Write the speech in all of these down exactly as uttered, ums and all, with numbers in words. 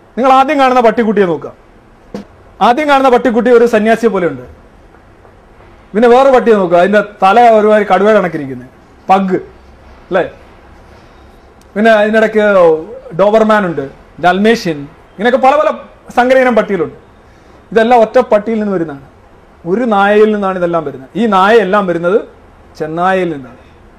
നിങ്ങൾ ആദ്യം കാണുന്ന പട്ടിക്കുട്ടിയെ നോക്കുക. ആദ്യം കാണുന്ന പട്ടിക്കുട്ടി ഒരു സന്യാസിയെ പോലെ ഉണ്ട്. പിന്നെ വേറെ പട്ടിയെ നോക്കുക, അതിന്റെ തല ഒരുമാതിരി കടുവ കണക്കിരിക്കുന്നത്, പഗ് അല്ലേ. പിന്നെ അതിനിടയ്ക്ക് ഡോബർമാൻ ഉണ്ട്, ഡൽമേഷ്യൻ, ഇങ്ങനെയൊക്കെ പല പല സങ്കരയിനം പട്ടികളുണ്ട്. ഇതെല്ലാം ഒറ്റ പട്ടിയിൽ നിന്ന് വരുന്നതാണ്. ഒരു നായയിൽ നിന്നാണ് ഇതെല്ലാം വരുന്നത്. ഈ നായ എല്ലാം വരുന്നത് ചെന്നായയിൽ നിന്നാണ്.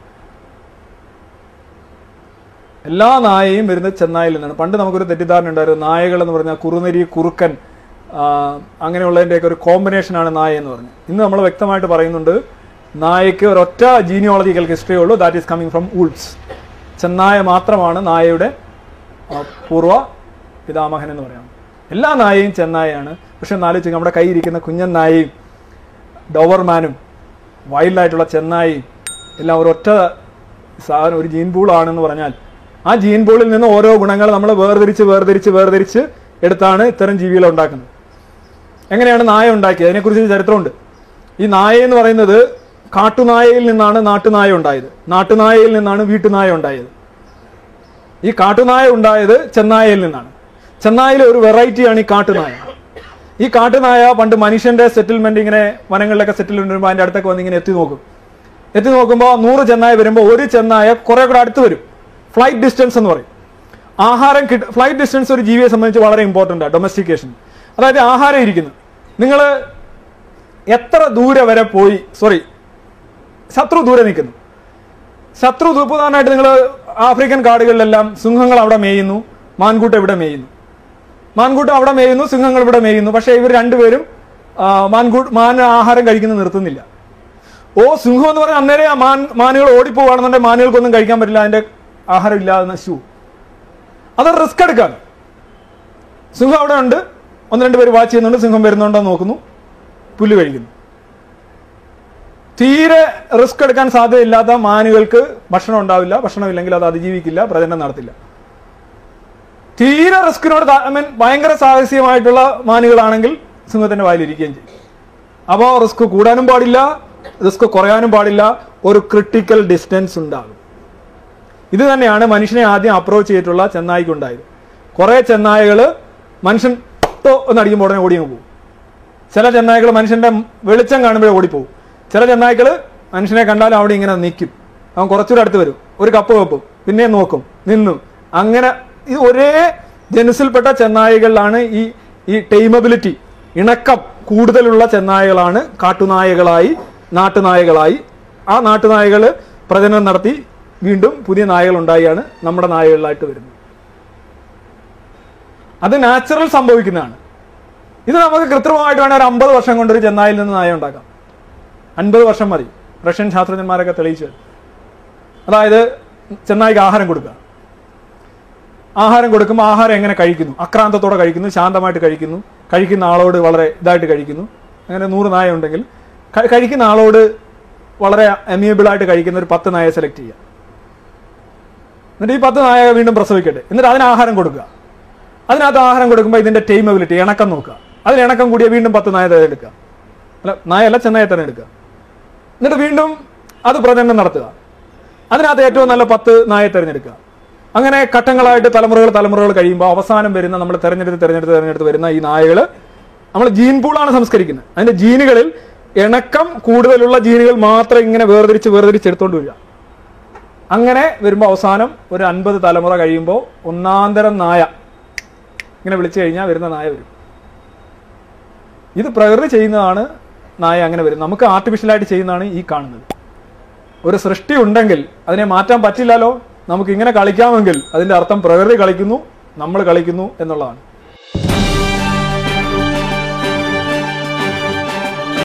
എല്ലാ നായയും വരുന്നത് ചെന്നായിൽ നിന്നാണ്. പണ്ട് നമുക്കൊരു തെറ്റിദ്ധാരണ ഉണ്ടായിരുന്നു, നായകൾ എന്ന് പറഞ്ഞാൽ കുറുനരി, കുറുക്കൻ, അങ്ങനെയുള്ളതിൻ്റെയൊക്കെ ഒരു കോമ്പിനേഷനാണ് നായ എന്ന് പറഞ്ഞത്. ഇന്ന് നമ്മൾ വ്യക്തമായിട്ട് പറയുന്നുണ്ട്, നായയ്ക്ക് ഒരൊറ്റ ജീനിയോളജിക്കൽ ഹിസ്റ്ററി ഉള്ളൂ, that is coming from wolves. ചെന്നായ മാത്രമാണ് നായയുടെ പൂർവ്വ പിതാമഹൻ എന്ന് പറയാം. എല്ലാ നായയും ചെന്നായയാണ്. പക്ഷെ എന്നാലോചിച്ച് നമ്മുടെ കയ്യിരിക്കുന്ന കുഞ്ഞൻ നായയും ഡോവർമാനും വൈൽഡായിട്ടുള്ള ചെന്നായയും എല്ലാം ഒരൊറ്റ സാധനം, ഒരു ജീൻ പൂളാണെന്ന് പറഞ്ഞാൽ ആ ജീൻ പൂളിൽ നിന്ന് ഓരോ ഗുണങ്ങൾ നമ്മൾ വേർതിരിച്ച് വേർതിരിച്ച് വേർതിരിച്ച് എടുത്താണ് ഇത്തരം ജീവികളെ ഉണ്ടാക്കുന്നത്. എങ്ങനെയാണ് നായ ഉണ്ടാക്കിയത് അതിനെക്കുറിച്ച് ചരിത്രമുണ്ട്. ഈ നായ എന്ന് പറയുന്നത് കാട്ടുനായയിൽ നിന്നാണ് നാട്ടുനായ ഉണ്ടായത്, നാട്ടുനായയിൽ നിന്നാണ് വീട്ടുനായ ഉണ്ടായത്. ഈ കാട്ടുനായ ഉണ്ടായത് ചെന്നായയിൽ നിന്നാണ്. ചെന്നായയിലെ ഒരു വെറൈറ്റിയാണ് ഈ കാട്ടുനായ. ഈ കാട്ടുനായ പണ്ട് മനുഷ്യന്റെ സെറ്റിൽമെന്റ്, ഇങ്ങനെ വനങ്ങളിലൊക്കെ സെറ്റിൽമെന്റ് വരുമ്പോൾ അതിന്റെ അടുത്തൊക്കെ വന്ന് ഇങ്ങനെ എത്തി നോക്കും. എത്തി നോക്കുമ്പോൾ നൂറ് ചെന്നായ വരുമ്പോൾ ഒരു ചെന്നായ കുറെ കൂടെ അടുത്ത് വരും. ഫ്ലൈറ്റ് ഡിസ്റ്റൻസ് എന്ന് പറയും. ആഹാരം കിട്ടും. ഫ്ലൈറ്റ് ഡിസ്റ്റൻസ് ഒരു ജീവിയെ സംബന്ധിച്ച് വളരെ ഇമ്പോർട്ടൻ്റ് ആണ്, ഡൊമസ്റ്റിക്കേഷൻ. അതായത് ആഹാരം ഇരിക്കുന്നു, നിങ്ങൾ എത്ര ദൂരെ വരെ പോയി, സോറി ശത്രു ദൂരെ നിൽക്കുന്നു. ശത്രു പ്രധാനമായിട്ട് നിങ്ങൾ ആഫ്രിക്കൻ കാടുകളിലെല്ലാം സിംഹങ്ങൾ അവിടെ മേയുന്നു, മാൻകൂട്ടം ഇവിടെ മേയുന്നു. മാൻകൂട്ടം അവിടെ മേയുന്നു, സിംഹങ്ങൾ ഇവിടെ മേയുന്നു. പക്ഷേ ഇവർ രണ്ടുപേരും മാൻകൂട്ട് മാൻ ആഹാരം കഴിക്കുന്നത് നിർത്തുന്നില്ല. ഓ സിംഹം എന്ന് പറഞ്ഞാൽ അന്നേരം ആ മാൻ മാനുകൾ ഓടിപ്പോവാണെന്നുണ്ടെങ്കിൽ മാനുകൾക്കൊന്നും കഴിക്കാൻ പറ്റില്ല, അതിന്റെ ആഹാരം ഇല്ലാതെ നശിച്ചു. അത് റിസ്ക് എടുക്കാണ്. സിംഹം അവിടെ ഉണ്ട്, ഒന്ന് രണ്ട് പേര് വാച്ച് ചെയ്യുന്നുണ്ട്, സിംഹം വരുന്നുണ്ടോ നോക്കുന്നു, പുല്ല് കഴിക്കുന്നു. തീരെ റിസ്ക് എടുക്കാൻ സാധ്യതയില്ലാത്ത മാനുകൾക്ക് ഭക്ഷണം ഉണ്ടാവില്ല, ഭക്ഷണമില്ലെങ്കിൽ അത് അതിജീവിക്കില്ല, പ്രജനനം നടത്തില്ല. തീരെ റിസ്കിനോട് ഐ മീൻ ഭയങ്കര സാഹസികമായിട്ടുള്ള മാനുകളാണെങ്കിൽ സിംഹത്തിന്റെ വായിലിരിക്കുകയും ചെയ്യും. അപ്പോൾ റിസ്ക് കൂടാനും പാടില്ല, റിസ്ക് കുറയാനും പാടില്ല, ഒരു ക്രിട്ടിക്കൽ ഡിസ്റ്റൻസ് ഉണ്ടാകും. ഇത് തന്നെയാണ് മനുഷ്യനെ ആദ്യം അപ്രോച്ച് ചെയ്തിട്ടുള്ള ചെന്നായിക്കുണ്ടായത്. കുറെ ചെന്നായകൾ മനുഷ്യൻ ഒന്നടിക്കുമ്പോൾ ഉടനെ ഓടിയങ്ങ് പോകും. ചില ചെന്നായകൾ മനുഷ്യന്റെ വെളിച്ചം കാണുമ്പോഴേ ഓടിപ്പോകും. ചില ചെന്നായ്ക്കൾ മനുഷ്യനെ കണ്ടാലും അവിടെ ഇങ്ങനെ നിൽക്കും. അവൻ കുറച്ചുകൂടെ അടുത്ത് വരും, ഒരു കപ്പ് വെപ്പും, പിന്നെ നോക്കും, നിന്നും. അങ്ങനെ ഈ ഒരേ ജനുസിൽപ്പെട്ട ചെന്നായകളിലാണ് ഈ ഈ ടൈമബിലിറ്റി, ഇണക്കം കൂടുതലുള്ള ചെന്നായകളാണ് കാട്ടുനായകളായി നാട്ടുനായകളായി. ആ നാട്ടുനായകൾ പ്രജനനം നടത്തി വീണ്ടും പുതിയ നായകൾ ഉണ്ടായാണ് നമ്മുടെ നായകളിലായിട്ട് വരുന്നത്. അത് നാച്ചുറൽ സംഭവിക്കുന്നതാണ്. ഇത് നമുക്ക് കൃത്രിമമായിട്ട് വേണേൽ ഒരു അമ്പത് വർഷം കൊണ്ടൊരു ചെന്നായിൽ നിന്ന് നായ ഉണ്ടാക്കാം. അൻപത് വർഷം മതി, റഷ്യൻ ശാസ്ത്രജ്ഞന്മാരൊക്കെ തെളിയിച്ചു. അതായത് ചെന്നായിക്ക് ആഹാരം കൊടുക്കുക. ആഹാരം കൊടുക്കുമ്പോൾ ആഹാരം എങ്ങനെ കഴിക്കുന്നു, അക്രാന്തത്തോടെ കഴിക്കുന്നു, ശാന്തമായിട്ട് കഴിക്കുന്നു, കഴിക്കുന്ന ആളോട് വളരെ ഇതായിട്ട് കഴിക്കുന്നു. അങ്ങനെ നൂറ് നായ ഉണ്ടെങ്കിൽ കഴിക്കുന്ന ആളോട് വളരെ അമ്യൂബിളായിട്ട് കഴിക്കുന്ന ഒരു പത്ത് നായയെ സെലക്ട് ചെയ്യുക. എന്നിട്ട് ഈ പത്ത് നായ വീണ്ടും പ്രസവിക്കട്ടെ, എന്നിട്ട് അതിന് ആഹാരം കൊടുക്കുക. അതിനകത്ത് ആഹാരം കൊടുക്കുമ്പോൾ ഇതിന്റെ ടൈമബിലിറ്റി, ഇണക്കം നോക്കുക. അതിന് ഇണക്കം കൂടിയ വീണ്ടും പത്ത് നായ തിരഞ്ഞെടുക്കുക, അല്ല നായല്ല ചെന്നായ തിരഞ്ഞെടുക്കുക. എന്നിട്ട് വീണ്ടും അത് പ്രജനനം നടത്തുക. അതിനകത്ത് ഏറ്റവും നല്ല പത്ത് നായ തിരഞ്ഞെടുക്കുക. അങ്ങനെ ഘട്ടങ്ങളായിട്ട് തലമുറകൾ തലമുറകൾ കഴിയുമ്പോൾ അവസാനം വരുന്ന നമ്മൾ തിരഞ്ഞെടുത്ത് തിരഞ്ഞെടുത്ത് തിരഞ്ഞെടുത്ത് വരുന്ന ഈ നായകൾ നമ്മൾ ജീൻ പൂളാണ് സംസ്കരിക്കുന്നത്. അതിന്റെ ജീനുകളിൽ ഇണക്കം കൂടുതലുള്ള ജീനുകൾ മാത്രം ഇങ്ങനെ വേർതിരിച്ച് വേർതിരിച്ച് എടുത്തോണ്ട് വരിക. അങ്ങനെ വരുമ്പോൾ അവസാനം ഒരു അൻപത് തലമുറ കഴിയുമ്പോൾ ഒന്നാന്തരം നായ ഇങ്ങനെ വിളിച്ചു കഴിഞ്ഞാൽ വരുന്ന നായ വരും. ഇത് പ്രകൃതി ചെയ്യുന്നതാണ് നായ അങ്ങനെ വരും. നമുക്ക് ആർട്ടിഫിഷ്യലായിട്ട് ചെയ്യുന്നതാണ് ഈ കാണുന്നത്. ഒരു സൃഷ്ടി ഉണ്ടെങ്കിൽ അതിനെ മാറ്റാൻ പറ്റില്ലല്ലോ. നമുക്ക് ഇങ്ങനെ കളിക്കാമെങ്കിൽ അതിന്റെ അർത്ഥം പ്രകൃതി കളിക്കുന്നു, നമ്മൾ കളിക്കുന്നു എന്നുള്ളതാണ്.